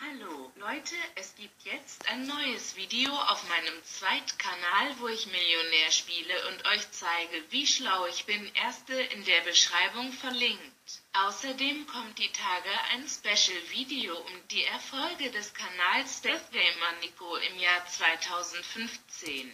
Hallo Leute, es gibt jetzt ein neues Video auf meinem Zweitkanal, wo ich Millionär spiele und euch zeige, wie schlau ich bin. Erste in der Beschreibung verlinkt. Außerdem kommt die Tage ein Special-Video um die Erfolge des Kanals Death Gamer Nico im Jahr 2015.